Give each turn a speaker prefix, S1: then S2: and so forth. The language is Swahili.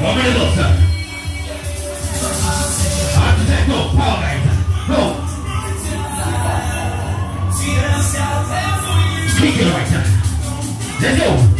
S1: 我们的老师，啊，直接go，跑来，go。Kick it right now. Let's go.